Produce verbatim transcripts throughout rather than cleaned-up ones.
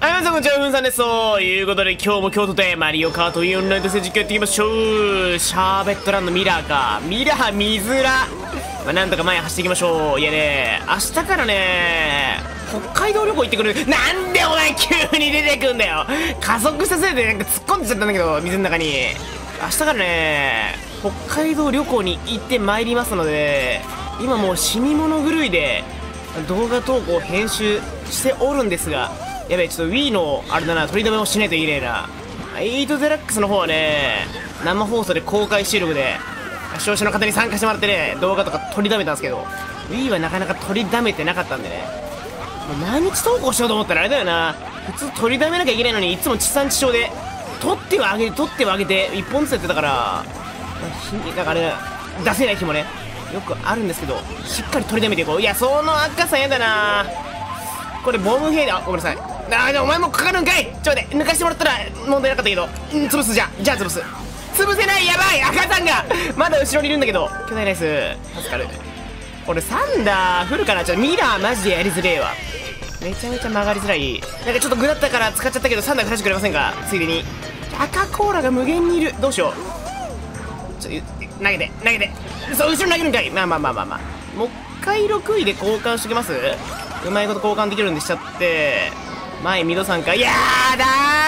はい、皆さんこんにちは、ふんさんです。ということで、今日も京都でマリオカートオンラインとして実況やっていきましょう。シャーベットランドミラーか。ミラー、ミズラ。まあ、なんとか前走っていきましょう。いやね、明日からね、北海道旅行行ってくる。なんでお前急に出てくんだよ。加速したせいでなんか突っ込んでちゃったんだけど、水の中に。明日からね、北海道旅行に行ってまいりますので、今もう死に物狂いで動画投稿編集しておるんですが、やべえ、ちょっと Wii のあれだな、取り留めをしないといけねえな。エイトデラックスの方はね、生放送で公開収録で視聴者の方に参加してもらってね、動画とか取り留めたんですけど、 Wii はなかなか取り留めてなかったんでね、もう毎日投稿しようと思ったらあれだよな、普通取り留めなきゃいけないのにいつも地産地消で撮ってはあげて撮ってはあげていっぽんずつやってたから、だからね、出せない日もねよくあるんですけど、しっかり取り留めていこう。いや、その赤さやだな。これボム兵で、あ、ごめんなさい。あー、お前もかかるんかい。ちょっと待って、抜かしてもらったら問題なかったけど、うん、潰す。じゃじゃあ潰す。潰せない。やばい、赤さんがまだ後ろにいるんだけど、巨大ナイス助かる。俺サンダーフルかな。ちょっとミラーマジでやりづれえわ。めちゃめちゃ曲がりづらい。なんかちょっとグだったから使っちゃったけど、サンダー返してくれませんか、ついでに。赤コーラが無限にいる。どうしよう。ちょっと投げて投げて、そう、後ろに投げるんかい。まあまあまあまあまあ、もう一回ろくいで交換してきます。うまいこと交換できるんでしちゃって、前ミドさんか。やだ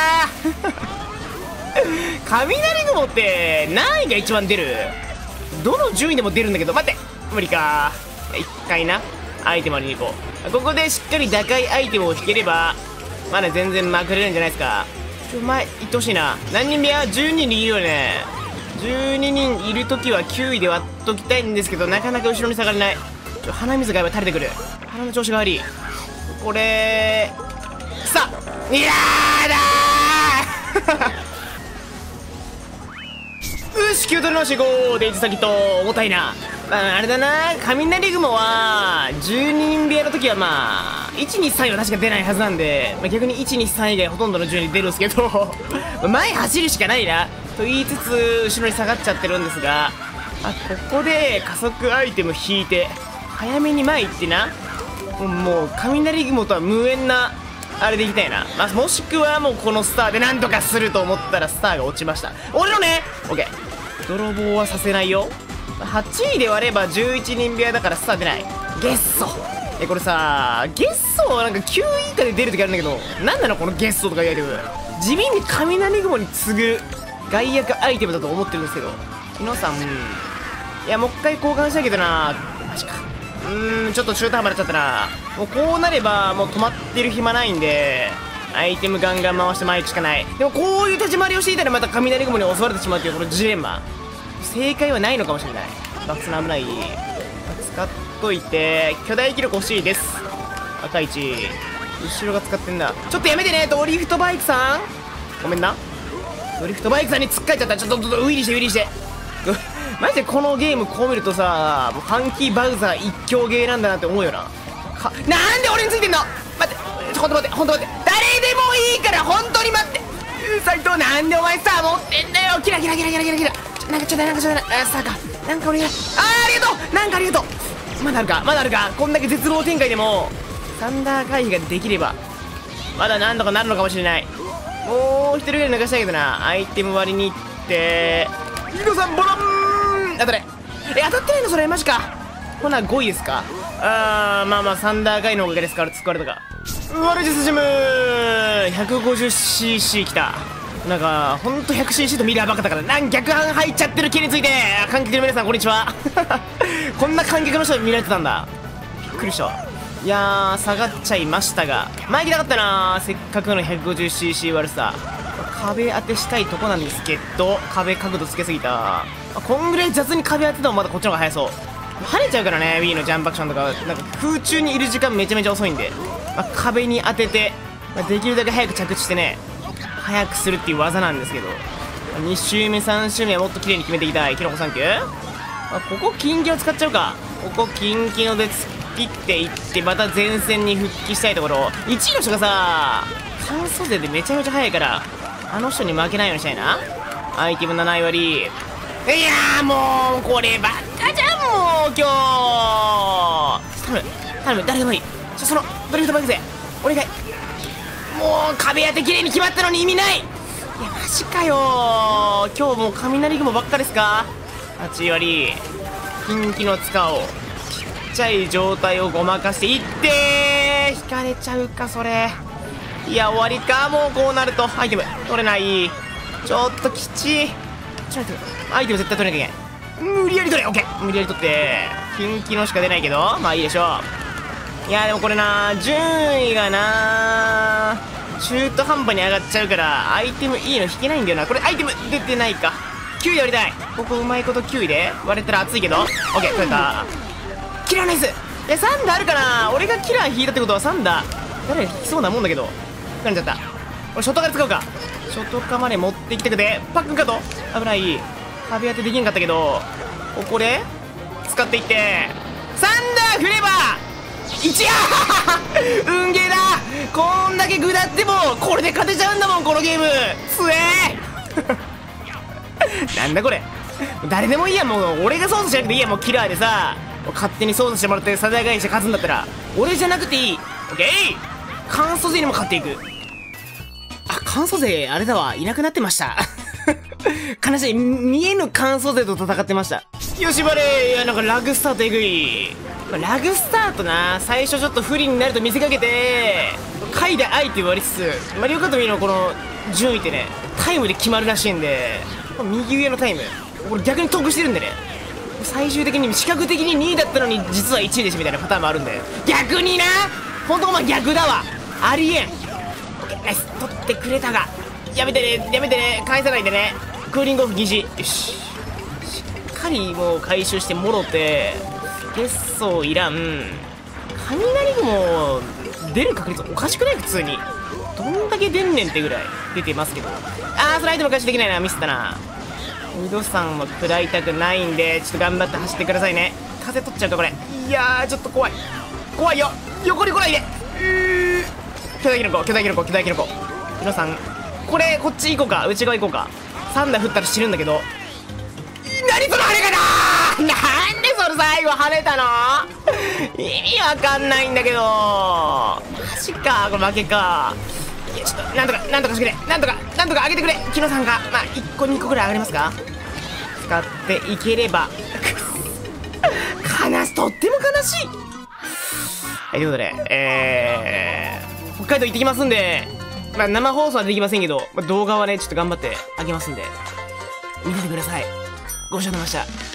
ー雷雲って何位が一番出る？どの順位でも出るんだけど、待って、無理か。一回な、アイテムに行こう。ここでしっかり打開アイテムを引ければまだ全然まくれるんじゃないですか。ちょ、前行ってほしいな。何人目や？じゅうにんいるよね。じゅうににんいるときはきゅういで割っときたいんですけど、なかなか後ろに下がれない。ちょ、鼻水がやっぱ垂れてくる。鼻の調子が悪い。これさあ、いやーだーよし、きゅう取り直していこう。デイジ先と重たいな。あ、あれだな、雷雲はじゅうににん部屋の時はまあいちにさんいは確か出ないはずなんで、まあ、逆にいちにさん以外ほとんどの順位出るんですけど前走るしかないなと言いつつ後ろに下がっちゃってるんですが、あ、ここで加速アイテム引いて早めに前行ってな、もう雷雲とは無縁なあれでいきたいな。まあ、もしくはもうこのスターでなんとかすると思ったらスターが落ちました。俺のね、 OK、 泥棒はさせないよ。はちいで割ればじゅういちにん部屋だからスター出ない。ゲッソ。え、これさ、ゲッソなんかきゅうい以下で出る時あるんだけど、なんなのこのゲッソとかいうアイテム。地味に雷雲に次ぐ害悪アイテムだと思ってるんですけど、皆さん、いや、もう一回交換したいけどな。マジか。うーん、ちょっと中途半端になっちゃったな。もうこうなればもう止まってる暇ないんで、アイテムガンガン回して前しかない。でもこういう立ち回りをしていたらまた雷雲に襲われてしまうというこのジレンマ。正解はないのかもしれない。バックスの危ない。使っといて、巨大記録欲しいです。赤いち、後ろが使ってんだ。ちょっとやめてね、ドリフトバイクさん、ごめんな。ドリフトバイクさんに突っかえちゃった。ちょっとウィリーしてウィリーしてマジでこのゲームこう見るとさ、もうファンキーバウザー一強ゲーなんだなって思うよな。か、なんで俺についてんの。待って、ちょ、ほんと待って、ほんと待って、誰でもいいから本当に待って。斉藤、なんでお前さ持ってんだよ。キラキラキラキラキラキラ、なんかちょっとなんかちょっとあ、さあか、なんかお願い。あー、ありがとう、なんかありがとう。まだあるか、まだあるか。こんだけ絶望展開でもサンダー回避ができればまだなんとかなるのかもしれない。もう一人ぐらい抜かしたいけどな。アイテム割りに行ってヒロさんボロン当たれ。え、当たってないのそれ、マジか。ほなごいですか。あー、まあまあサンダー回のおかげですから救われたか。ワルジスジム ひゃくごじゅっシーシー きた。なんかほんと ひゃくシーシー とミラーばっかだから、なん逆半入っちゃってる件について観客の皆さんこんにちはこんな観客の人見られてたんだ、びっくりした。いやー、下がっちゃいましたが前行きたかったな。せっかくの ひゃくごじゅっシーシー 悪さ、壁当てしたいとこなんですけど、壁角度つけすぎた。こんぐらい雑に壁当ててもまだこっちの方が早そう。跳ねちゃうからね、 Wii のジャンプアクションとかなんか空中にいる時間めちゃめちゃ遅いんで、まあ、壁に当てて、まあ、できるだけ早く着地してね早くするっていう技なんですけど、に周目さん周目はもっと綺麗に決めていきたい。キノコサンキュー。あ、ここキンキノ使っちゃうか。ここキンキノで突っ切っていってまた前線に復帰したいところ。いちいの人がさ乾燥勢でめちゃめちゃ速いからあの人に負けないようにしたいな。アイテムなない割り。いやー、もうこればっかじゃんもう今日。頼む頼む、誰でもいい。ちょ、そのドリフトバイク勢お願い。 もう壁当て綺麗に決まったのに意味ない。いやマジかよ。今日もう雷雲ばっかですか。はち割近畿の塚をちっちゃい状態をごまかしていって引かれちゃうかそれ。いや終わりか。もうこうなるとアイテム取れない。ちょっときちい。ちょっとアイテム絶対取れなきゃいけない。無理やり取れ。オッケー無理やり取って近畿のしか出ないけどまあいいでしょう。いやでもこれな順位がな中途半端に上がっちゃうからアイテムいいの引けないんだよな。これアイテム出てないか。きゅういで割りたい。ここうまいこときゅういで割れたら熱いけどオッケー取れた。キラーナイス。いやさん打あるかな。俺がキラー引いたってことはさん打誰が引きそうなもんだけど疲れちゃった。俺ショットから使うか。ショットカまで持ってきてくれ。パックンカット危ない。壁当てできんかったけどここで使っていってさん打振ればいち。運ゲーだ。こんだけ下ってもこれで勝てちゃうんだもんこのゲーム。つえーなんだこれ。誰でもいいや。もう俺が操作しなくていいや。もうキラーでさ勝手に操作してもらってサザエ返して勝つんだったら俺じゃなくていい。オッケー。乾燥勢にも勝っていく。あ乾燥勢あれだわいなくなってました悲しい。見えぬ乾燥勢と戦ってました。よしバレー。いやなんかラグスタートえぐい。まあラグスタートな最初ちょっと不利になると見せかけて回で相手割りつつマリオカートミーのこの順位ってねタイムで決まるらしいんで右上のタイムこれ逆に得してるんでね最終的に視覚的ににいだったのに実はいちいですみたいなパターンもあるんで逆になほんとお前逆だわ。ありえん。オッケーナイス取ってくれたがやめてねやめてね返さないでね。クーリングオフ禁止。よししっかりもう回収してもろて決争いらん。雷雲出る確率おかしくない。普通にどんだけ出んねんってぐらい出てますけどあーそのアイテム回収できないな。ミスったな。ウドさんは食らいたくないんでちょっと頑張って走ってくださいね。風取っちゃうかこれ。いやーちょっと怖い怖いよ。横に来ないで。うー巨大キノコ巨大キノコ巨大キノコ。ヒロさんこれこっち行こうか。内側行こうか。さん打振ったら死ぬんだけど何その跳ね方。なんでそれ最後跳ねたの。意味わかんないんだけどマジかこれ負けか。いやちょっとなんとかなんとかしてくれ。なんとかなんとか上げてくれ。キノさんがまあいっこにこぐらい上がりますか。使っていければ悲しとっても悲しい。はいということでえー、北海道行ってきますんでまあ生放送はできませんけど、まあ、動画はねちょっと頑張ってあげますんで見ててください。ご視聴ありがとうございました。